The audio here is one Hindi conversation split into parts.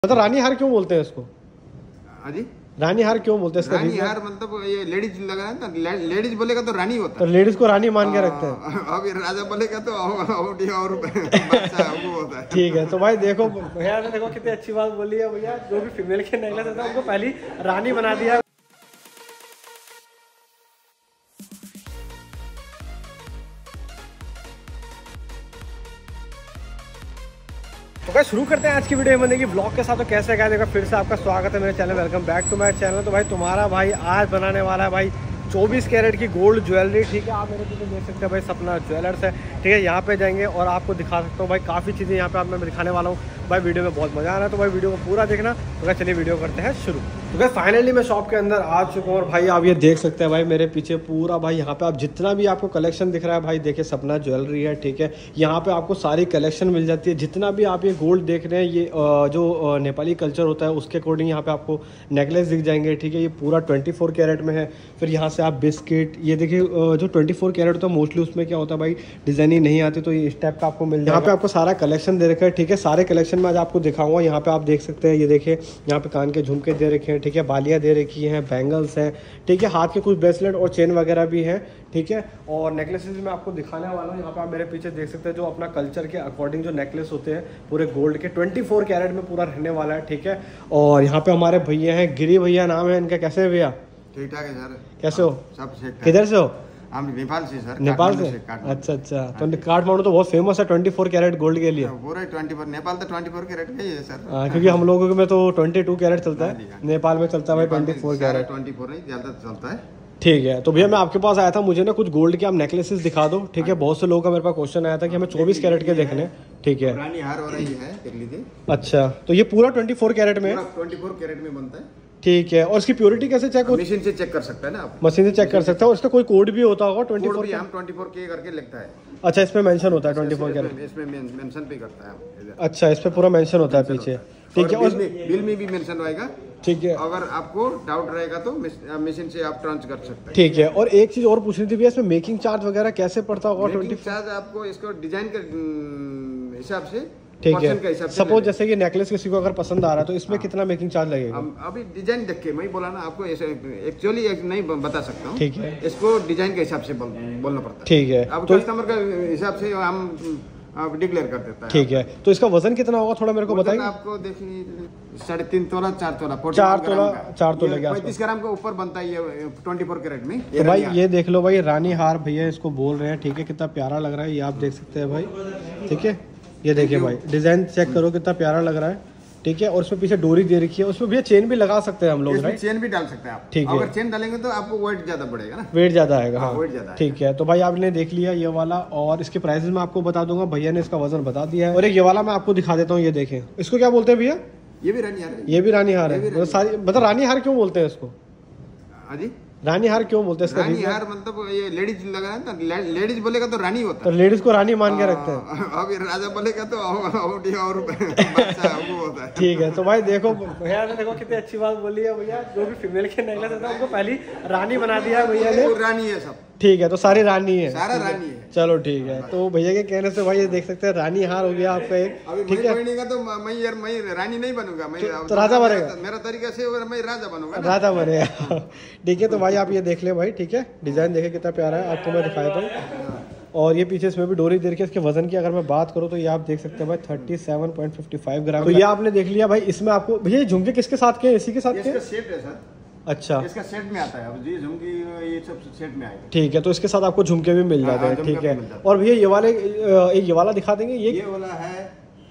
मतलब रानी हार क्यों बोलते हैं इसको? अजी रानी हार क्यों बोलते हैं इसका? रानी हार मतलब ये लेडीज लगा है ना, लेडीज बोलेगा तो रानी होता तो है। लेडीज को रानी मान के रखते हैं। अभी राजा बोलेगा तो और बादशाह वो होता है। ठीक है, तो भाई देखो भैया ने देखो कितनी अच्छी बात बोली है भैया। जो भी फीमेल के नेकलेस होता है उनको पहली रानी बना दिया। तो क्या शुरू करते हैं आज की वीडियो में की ब्लॉग के साथ। तो कैसे गया देखो, फिर से आपका स्वागत है मेरे channel, welcome back to my channel. तो भाई तुम्हारा भाई आज बनाने वाला है भाई 24 कैरेट की गोल्ड ज्वेलरी। ठीक है, आप मेरे पीछे देख सकते हैं भाई सपना ज्वेलर्स है। ठीक है, यहाँ पे जाएंगे और आपको दिखा सकता हूँ भाई काफ़ी चीज़ें यहाँ पे आप मैं दिखाने वाला हूँ भाई। वीडियो में बहुत मजा आ रहा है, तो भाई वीडियो को पूरा देखना। तो क्या चलिए वीडियो करते हैं शुरू। तो क्या फाइनली मैं शॉप के अंदर आ चुका हूँ और भाई आप ये देख सकते हैं भाई मेरे पीछे पूरा भाई यहाँ पे आप जितना भी आपको कलेक्शन दिख रहा है भाई देखिए सपना ज्वेलरी है। ठीक है, यहाँ पे आपको सारी कलेक्शन मिल जाती है। जितना भी आप ये गोल्ड देख रहे हैं ये जो नेपाली कल्चर होता है उसके अकॉर्डिंग यहाँ पे आपको नेकलेस दिख जाएंगे। ठीक है, ये पूरा 24 कैरेट में है। फिर यहाँ से आप बिस्किट ये देखिए जो 24 कैरेट होता है मोस्टली उसमें क्या होता है भाई डिजाइनिंग नहीं आती, तो ये इस टाइप का आपको मिल जाएगा। यहाँ पे आपको सारा कलेक्शन दे रखा है। ठीक है, सारे कलेक्शन में आज आपको दिखाऊंगा। यहाँ पे आप देख सकते हैं, ये देखिए यहाँ पे कान के झुमके दे रखे हैं। ठीक है, बालियाँ दे रखी हैं, बैंगल्स हैं। ठीक है, हाथ के कुछ ब्रेसलेट और चेन वगैरह भी हैं। ठीक है, और नेकलेसेस भी मैं आपको दिखाने वाला हूँ। यहाँ पे आप मेरे पीछे देख सकते हैं जो अपना कल्चर के अकॉर्डिंग जो नेकलेस होते हैं पूरे गोल्ड के 24 कैरेट में पूरा रहने वाला है। ठीक है, और यहाँ पे हमारे भैया हैं, गिरी भैया नाम है इनका। कैसे है भैया? ठीक ठाक है सर। कैसे हो? सब ठीक। किधर से हो? हम नेपाल से सर। नेपाल से? अच्छा अच्छा, तो काठमांडू तो बहुत फेमस है 24 कैरेट गोल्ड के लिए। पूरा 24 नेपाल तो 24 कैरेट का ही है सर। क्योंकि हम लोगों में तो 22 कैरेट चलता है, नेपाल में चलता है भाई 24 कैरेट। 24 नहीं ज्यादा चलता है। ठीक है, तो भैया मैं आपके पास आया था, मुझे ना कुछ गोल्ड के आप नेकलेसेस दिखा दो। ठीक है, बहुत से लोगों का मेरे पास क्वेश्चन आया था कि हमें 24 कैरेट के देखने। ठीक है, रानी हार हो रही है, देख लीजिए। अच्छा, तो ये पूरा 24 कैरेट में? 24 कैरेट में बनता है। ठीक है, और इसकी प्योरिटी कैसे चेक होती है? मशीन से चेक कर सकता है ना आप। मशीन से चेक कर सकते हैं, और इसका कोई कोड भी होता होगा 24? हम 24 के करके लिखता है। अच्छा, इसमें मेंशन होता है 24 कैरेट? इसमें मेंशन भी करता है। अच्छा, इस पे पूरा मेंशन होता है पीछे। ठीक है, और बिल में भी मेंशन रहेगा। ठीक है, अगर आपको डाउट रहेगा तो मशीन से आप ट्रांस कर सकते हैं। ठीक है, और एक चीज और पूछनी थी भैया, इसमें मेकिंग चार्ज वगैरह कैसे पड़ता होगा? 24 चार्ज आपको इसको डिजाइन के हिसाब से। ठीक है, सपोज जैसे कि नेकलेस किसी को अगर पसंद आ रहा है तो इसमें कितना मेकिंग चार्ज लगेगा? अभी डिजाइन देख के मैं बोला ना आपको, एक्चुअली नहीं बता सकता हूँ। ठीक है, इसको डिजाइन के हिसाब से बोलना पड़ता है। ठीक है, अब कस्टमर का हिसाब से हम डिक्लेयर कर देता है। ठीक है, तो इसका वजन कितना होगा थोड़ा मेरे को बताइए। आपको देखिए 3.5 तोला 4 तोला 4 तोले के 35 ग्राम का ऊपर बनता है ये 24 कैरेट में। तो भाई ये देख लो भाई, रानी हार भैया इसको बोल रहे हैं। ठीक है, कितना प्यारा लग रहा है ये आप देख सकते हैं भाई। ठीक है, ये देखिए भाई डिजाइन चेक करो कितना प्यारा लग रहा है। ठीक है, और उसमें पीछे डोरी दे रखी है, उसमें भैया चेन भी लगा सकते हैं हम लोग, राइट? चेन भी डाल सकते हैं आप। ठीक है, अगर चेन डालेंगे तो आपको वेट ज्यादा बढ़ेगा ना। वेट ज्यादा आएगा। हाँ, वेट ज्यादा। ठीक है, तो भाई आपने देख लिया ये वाला, और इसके प्राइसेस मैं आपको बता दूंगा। भैया ने इसका वजन बता दिया है। और एक ये वाला मैं आपको दिखा देता हूँ, ये देखें, इसको क्या बोलते हैं भैया? ये भी रानी हार है। ये भी रानी हार है। मतलब रानी हार क्यों बोलते हैं इसको? अजी रानी हार क्यों बोलते हैं? रानी हार मतलब ये लेडीज लगा है ना, लेडीज बोलेगा तो रानी होता है। तो लेडीज को रानी मान के रखते हैं। अभी राजा बोलेगा तो और बादशाह वो होता है। ठीक है, तो भाई देखो भैया ने देखो कितनी अच्छी बात बोली है भैया। जो भी फीमेल के नेकलेस होता है उनको पहली रानी बना दिया है भैया ने। रानी है सब। ठीक है, तो सारी रानी है, सारा रानी है। चलो ठीक है, तो भैया के कहने से भाई ये देख सकते हैं रानी हार हो गया आपका एक। ठीक है, तो मैं रानी नहीं बनूंगा, मैं तो राजा बनेगा। मेरा तरीका से मैं राजा बनूंगा, राजा बनेगा। ठीक है, तो भाई आप ये देख ले भाई। ठीक है, डिजाइन देखे कितना प्यारा है, आपको मैं दिखाता हूँ। और ये पीछे इसमें भी डोरी दे रखी है। इसके वजन की अगर मैं बात करूँ तो ये आप देख सकते हैं भाई 37.55 ग्राम। तो ये आपने देख लिया भाई। इसमें आपको भैया झुमके किसके साथ के? इसी के साथ के? सेट है सर। अच्छा, इसका सेट में आता है। अब ये झुमकी ये सब सेट में आएगा। ठीक है, तो इसके साथ आपको झुमके भी मिल जाते हैं। ठीक है, और भैया ये वाले ये वाला दिखा देंगे। ये वाला है,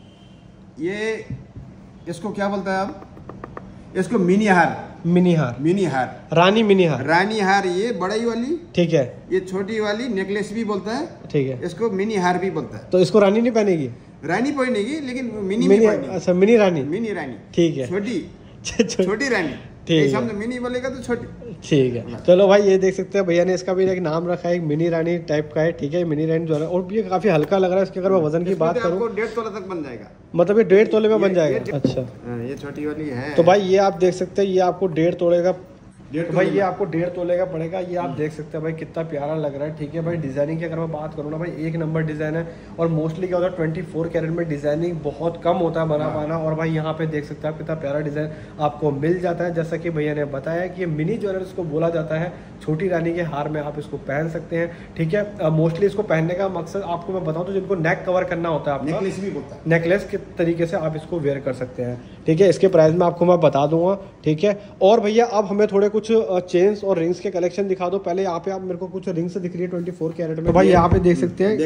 ये इसको क्या बोलता है आप? इसको मिनी हार। मिनी हार? मिनी हार, रानी मिनी हार। रानी हार ये बड़ी वाली। ठीक है, ये छोटी वाली नेकलेस भी बोलता है। ठीक है, इसको मिनी हार भी बोलता है। तो इसको रानी नहीं पहनेगी? रानी पहनेगी, लेकिन मिनी। अच्छा, मिनी रानी। मिनी रानी, ठीक है, छोटी रानी। ठीक है, मिनी बोलेगा तो छोटी। ठीक है, चलो भाई ये देख सकते हैं भैया ने इसका भी एक नाम रखा है, एक मिनी रानी टाइप का है। ठीक है, मिनी रानी जो है, और ये काफी हल्का लग रहा है। इसके अगर मैं वजन की बात करूँ 1.5 तोला तक बन जाएगा। मतलब ये 1.5 तोले में बन जाएगा? अच्छा, ये छोटी वाली है। तो भाई ये आप देख सकते हैं, ये आपको 1.5 तोले का तो भाई ये आपको 1.5 तोले का पड़ेगा। ये आप देख सकते हैं भाई कितना प्यारा लग रहा है। ठीक है भाई, डिजाइनिंग की अगर मैं बात करूँ ना भाई, एक नंबर डिजाइन है। और मोस्टली क्या होता है 24 कैरेट में डिजाइनिंग बहुत कम होता है बना पाना। और भाई यहाँ पे देख सकते हैं आप कितना प्यारा डिजाइन आपको मिल जाता है। जैसा कि भैया ने बताया कि ये मिनी ज्वेलरी इसको बोला जाता है, छोटी रानी के हार में आप इसको पहन सकते हैं। ठीक है, मोस्टली इसको पहनने का मकसद आपको मैं बताऊं तो जिनको नेक कवर करना होता है आपका, नेकलेस भी बोलता है, नेकलेस के तरीके से आप इसको वेयर कर सकते हैं। ठीक है, इसके प्राइस में आपको मैं बता दूंगा। ठीक है, और भैया अब हमें थोड़े कुछ चेन्स और रिंग्स के कलेक्शन दिखा दो। पहले यहाँ पे आप मेरे को कुछ रिंग्स दिख रही है 24 कैरेट में। तो भाई यहाँ पे देख सकते हैं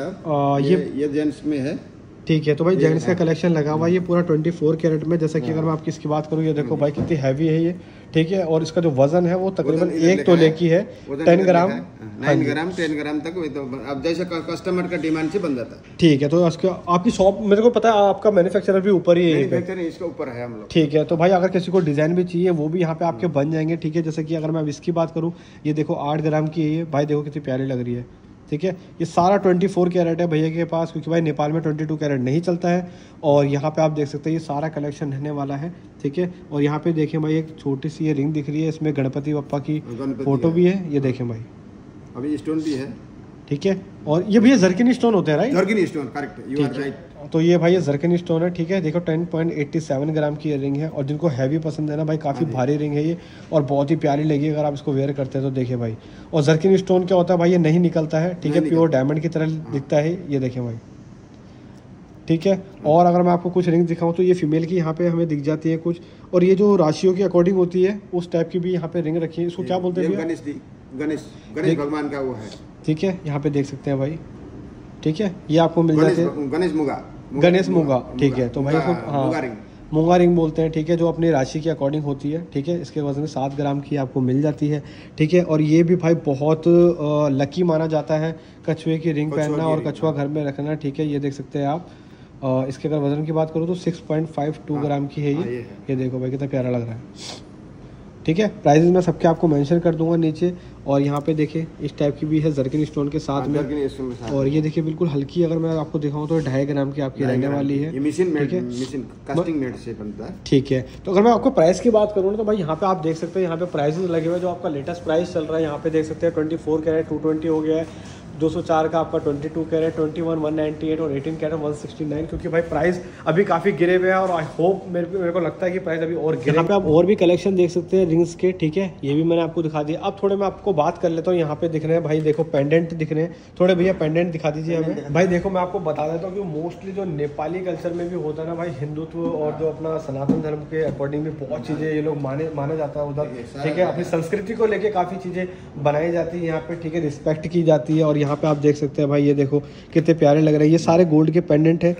ये जेंट्स में है। ठीक है, तो भाई जेंट्स का कलेक्शन लगा हुआ है ये पूरा 24 कैरेट में। जैसा कि अगर मैं आपकी इसकी बात करूँ, ये देखो भाई कितनी हैवी है ये। ठीक है, और इसका जो वजन है वो तकरीबन 1 तोले की है, 10 ग्राम 9 ग्राम 10 ग्राम तक। तो अब जैसे कस्टमर का डिमांड से बन जाता है। ठीक है, तो आपकी शॉप मेरे को पता है आपका मैन्युफैक्चरर भी ऊपर ही है, इसके ऊपर है हम लोग। ठीक है, तो भाई अगर किसी को डिजाइन भी चाहिए वो भी यहाँ पे आपके बन जाएंगे। ठीक है, जैसे कि अगर मैं इसकी बात करूँ, ये देखो 8 ग्राम की है ये। भाई देखो कितनी प्यारी लग रही है। ठीक है, ये सारा 24 कैरेट है भैया के पास, क्योंकि भाई नेपाल में 22 कैरेट नहीं चलता है। और यहाँ पे आप देख सकते हैं ये सारा कलेक्शन रहने वाला है। ठीक है, और यहाँ पे देखें भाई एक छोटी सी ये रिंग दिख रही है, इसमें गणपति बप्पा की फोटो भी है। ये देखें भाई, अभी स्टोन भी है। ठीक है, और ये भैया जरकिन स्टोन होते हैं, right? Zircon stone, correct, you are right. तो ये भाई ये जरकिन स्टोन है। ठीक है, देखो 10.87 ग्राम की ये रिंग है। और जिनको हैवी पसंद है ना भाई, काफ़ी भारी रिंग है ये और बहुत ही प्यारी लगी अगर आप इसको वेयर करते हैं तो। देखिए भाई, और जरकिन स्टोन क्या होता है भाई, ये नहीं निकलता है। ठीक है, प्योर डायमंड की तरह दिखता है ये। देखें भाई, ठीक है, और अगर मैं आपको कुछ रिंग दिखाऊं तो ये फीमेल की यहाँ पे हमें दिख जाती है कुछ, और ये जो राशियों की अकॉर्डिंग होती है उस टाइप की भी यहाँ पे रिंग रखी है। इसको क्या बोलते हैं? गणेश भगवान का वो है। ठीक है, यहाँ पे देख सकते हैं भाई। ठीक है, ये आपको मिल जाते हैं गणेश मुगा। ठीक है, तो भाई हाँ मूंगा रिंग बोलते हैं। ठीक है, जो अपनी राशि के अकॉर्डिंग होती है। ठीक है, इसके वजन 7 ग्राम की आपको मिल जाती है। ठीक है, और ये भी भाई बहुत लकी माना जाता है कछुए की रिंग पहनना और कछुआ घर में रखना। ठीक है, ये देख सकते हैं आप। इसके अगर वजन की बात करूँ तो 6.52 ग्राम की है ये देखो भाई कितना प्यारा लग रहा है। ठीक है, प्राइसेस मैं सबके आपको मेंशन कर दूंगा नीचे। और यहाँ पे देखिए इस टाइप की भी है जरकिन स्टोन के साथ में। और ये देखिए बिल्कुल हल्की, अगर मैं आपको दिखाऊं तो 2.5 ग्राम की आपकी रहने वाली है। ठीक है, ठीक है, तो अगर मैं आपको प्राइस की बात करूँ तो भाई यहाँ पे आप देख सकते हैं यहाँ पे प्राइसेस लगे हुए जो आपका लेटेस्ट प्राइस चल रहा है। यहाँ पे देख सकते हैं 24 कैरेट 220 हो गया है, 204 का आपका 22 कैरेट 21 198 और 18 कैरेट 169। क्योंकि भाई प्राइस अभी काफ़ी गिरे हुए हैं और आई होप मेरे को लगता है कि प्राइस अभी और गिरे। यहाँ पे आप और भी कलेक्शन देख सकते हैं रिंग्स के। ठीक है, ये भी मैंने आपको दिखा दिया। अब थोड़े मैं आपको बात कर लेता हूँ। यहाँ पे दिख रहे हैं भाई, देखो पेंडेंट दिख रहे हैं थोड़े। भैया पेंडेंट दिखा दीजिए हमें। भाई देखो मैं आपको बता देता हूँ कि मोस्टली जो नेपाली कल्चर में भी होता है ना भाई, हिंदुत्व और जो अपना सनातन धर्म के अकॉर्डिंग भी बहुत चीज़ें ये लोग माना जाता है उधर। ठीक है, अपनी संस्कृति को लेके काफ़ी चीज़ें बनाई जाती है यहाँ पे। ठीक है, रिस्पेक्ट की जाती है। और यहाँ पे आप देख सकते हैं भाई, ये देखो कितने प्यारे लग रहे हैं। ये सारे गोल्ड के पेंडेंट है।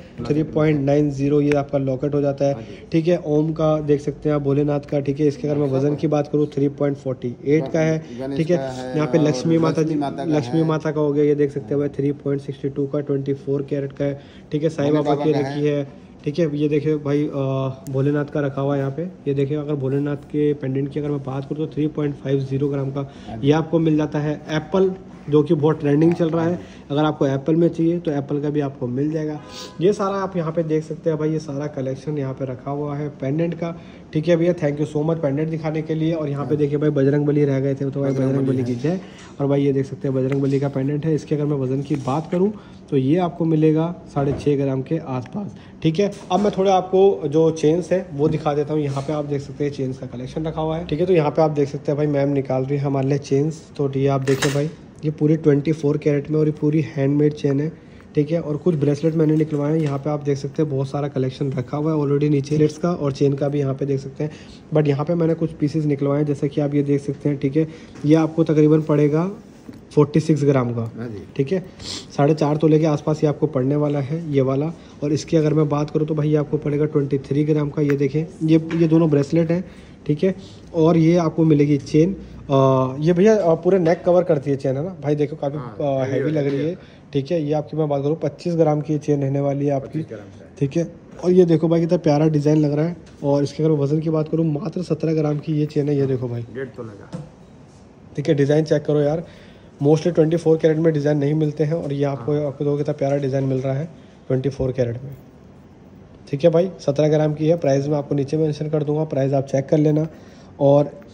3.90 ये आपका लॉकेट हो जाता है। ठीक है, ओम का देख सकते हैं आप, भोलेनाथ का। ठीक है, इसके अगर मैं वजन की बात करूँ 3.48 का है। ठीक है, यहाँ पे लक्ष्मी माता का हो गया, ये देख सकते हैं भाई 3.62 का 24 कैरेट का है। ठीक है, साईं बाबा की रखी है। ठीक है, ये देखिए भाई भोलेनाथ का रखा हुआ है यहाँ पे। ये देखिए अगर भोलेनाथ के पेंडेंट की अगर मैं बात करूँ तो 3.50 ग्राम का ये आपको मिल जाता है। एप्पल जो कि बहुत ट्रेंडिंग चल रहा है, अगर आपको एप्पल में चाहिए तो एप्पल का भी आपको मिल जाएगा। ये सारा आप यहाँ पे देख सकते हैं भाई, ये सारा कलेक्शन यहाँ पे रखा हुआ है पेंडेंट का। ठीक है भैया, thank you so much pendant दिखाने के लिए। और यहाँ पे देखिए भाई बजरंग बली रह गए थे तो भाई बजरंग बली की जय। और भाई ये देख सकते हैं बजरंग बली का पेंडेंट है। इसके अगर मैं वजन की बात करूँ तो ये आपको मिलेगा 6.5 ग्राम के आसपास। ठीक है, अब मैं थोड़ा आपको जो चेन्स है वो दिखा देता हूँ। यहाँ पे आप देख सकते हैं चेन्स का कलेक्शन रखा हुआ है। ठीक है, तो यहाँ पे आप देख सकते हैं भाई मैम निकाल रही है हमारे लिए चेन्स। तो ये आप देखिए भाई, ये पूरी 24 कैरेट में और ये पूरी हैंडमेड चेन है। ठीक है, और कुछ ब्रेसलेट मैंने निकलवाए हैं। यहाँ पे आप देख सकते हैं बहुत सारा कलेक्शन रखा हुआ है ऑलरेडी नीचे लेट्स का और चेन का भी यहाँ पे देख सकते हैं। बट यहाँ पे मैंने कुछ पीसेस निकलवाए हैं जैसे कि आप ये देख सकते हैं। ठीक है, ये आपको तकरीबन पड़ेगा 46 ग्राम का। ठीक है, 4.5 तोले के आसपास ये आपको पड़ने वाला है ये वाला। और इसकी अगर मैं बात करूँ तो भाई ये आपको पड़ेगा 23 ग्राम का। ये देखें, ये दोनों ब्रेसलेट हैं। ठीक है, और ये आपको मिलेगी चेन। ये भैया पूरे नेक कवर करती है चेन, है ना भाई? देखो काफ़ी हैवी लग रही है। ठीक है, ये आपकी मैं बात करूँ 25 ग्राम की चेन रहने वाली है आपकी। ठीक है, और ये देखो भाई कितना प्यारा डिज़ाइन लग रहा है। और इसके अगर वजन की बात करूँ मात्र 17 ग्राम की ये चेन है। ये देखो भाई 1.5 तो लगा। ठीक है, डिज़ाइन चेक करो यार, मोस्टली 24 कैरेट में डिज़ाइन नहीं मिलते हैं और ये आपको दो कितना प्यारा डिज़ाइन मिल रहा है 24 कैरेट में। ठीक है भाई, 17 ग्राम की है। प्राइस मैं आपको नीचे मेंशन कर दूंगा, प्राइस आप चेक कर लेना। और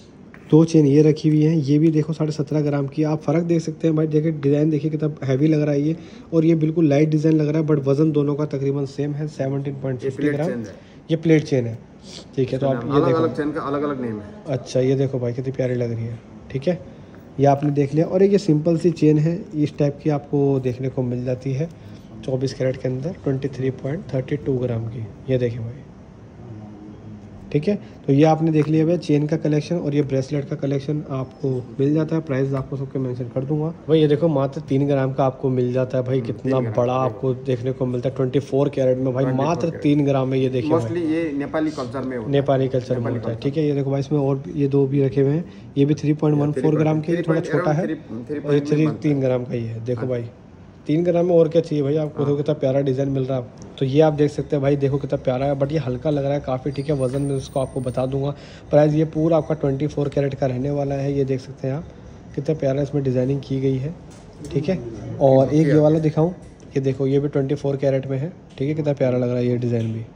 2 चेन ये रखी हुई हैं, ये भी देखो 17.5 ग्राम की। आप फ़र्क देख सकते हैं भाई, देखिए डिज़ाइन देखिए कितना हैवी लग रहा है ये, और ये बिल्कुल लाइट डिज़ाइन लग रहा है, बट वजन दोनों का तकरीबन सेम है 17.50 ग्राम। ये प्लेट चेन है, ठीक है। तो आप ये देखो अलग चेन का अलग अलग नेम है। अच्छा, ये देखो भाई कितनी प्यारी लग रही है, ठीक है। ये आपने देख लिया। और एक ये सिंपल सी चेन है, इस टाइप की आपको देखने को मिल जाती है 24 कैरेट के अंदर 23.32 ग्राम की। ये देखिए भाई, ठीक है। तो ये आपने देख लिया भाई चेन का कलेक्शन, और ये ब्रेसलेट का कलेक्शन आपको मिल जाता है। प्राइस आपको सबके मेंशन कर दूंगा भाई। ये देखो मात्र 3 ग्राम का आपको मिल जाता है भाई, कितना बड़ा आपको देखने को मिलता है 24 कैरेट में भाई, मात्र 3 ग्राम में। ये देखिए मोस्टली ये नेपाली कल्चर में होता है, ठीक है। ये देखो भाई इसमें और ये 2 भी रखे हुए हैं, ये भी 3.14 ग्राम के, थोड़ा छोटा है, और ये 3 ग्राम का ही है। देखो भाई 3 ग्राम में और क्या चाहिए भाई आपको। देखो कितना प्यारा डिज़ाइन मिल रहा है आपको। तो ये आप देख सकते हैं भाई, देखो कितना प्यारा है, बट ये हल्का लग रहा है काफ़ी, ठीक है। वजन में उसको आपको बता दूंगा। प्राइस ये पूरा आपका 24 कैरेट का रहने वाला है। ये देख सकते हैं आप कितना प्यारा इसमें डिज़ाइनिंग की गई है, ठीक है। और एक ये वाला दिखाऊँ, ये देखो ये भी 24 कैरेट में है, ठीक है। कितना प्यारा लग रहा है ये डिज़ाइन भी,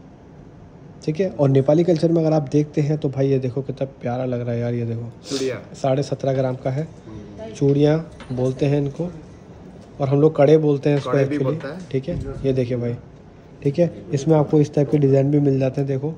ठीक है। और नेपाली कल्चर में अगर आप देखते हैं तो भाई ये देखो कितना प्यारा लग रहा है यार। ये देखो 17.5 ग्राम का है, चूड़ियाँ बोलते हैं इनको, और हम लोग कड़े बोलते हैं इसको एक्चुअली, ठीक है। ये देखिए भाई, ठीक है। इसमें आपको इस टाइप के डिज़ाइन भी मिल जाते हैं। देखो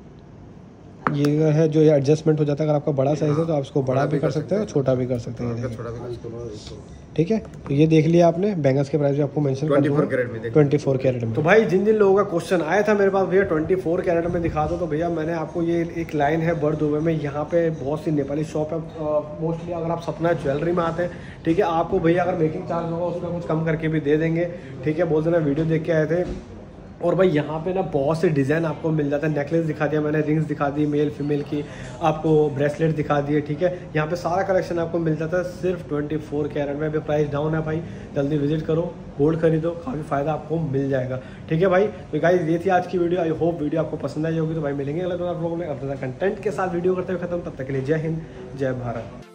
ये है जो ये एडजस्टमेंट हो जाता है, अगर आपका बड़ा साइज़ है तो आप इसको बड़ा भी कर सकते हैं और छोटा भी कर सकते हैं, ठीक है। तो ये देख लिया आपने। बैंगल्स के प्राइस भी आपको मेंशन कर दूंगा 24 कैरेट में। तो भाई जिन जिन लोगों का क्वेश्चन आया था मेरे पास, भैया 24 कैरेट में दिखा दो, तो भैया मैंने आपको ये एक लाइन है बड़ दुबई में, यहाँ पे बहुत सी नेपाली शॉप है। मोस्टली अगर आप सपना ज्वेलरी में आते हैं, ठीक है, आपको भैया अगर मेकिंग चार्ज होगा उसमें कुछ कम करके भी दे देंगे, ठीक है। बोल देना वीडियो देख के आए थे। और भाई यहाँ पे ना बहुत से डिज़ाइन आपको मिल जाता है। नेकलेस दिखा दिया मैंने, रिंग्स दिखा दी मेल फीमेल की, आपको ब्रेसलेट दिखा दिए, ठीक है। यहाँ पे सारा कलेक्शन आपको मिल जाता है सिर्फ 24 कैरेट में। अभी प्राइस डाउन है भाई, जल्दी विजिट करो, गोल्ड खरीदो, काफ़ी फ़ायदा आपको मिल जाएगा, ठीक है भाई। तो गाइस ये थी आज की वीडियो। आई होप वीडियो आपको पसंद आई होगी। तो भाई मिलेंगे अगले आप लोगों में अपना कंटेंट के साथ वीडियो करते हुए खत्म। तब तक के लिए जय हिंद, जय भारत।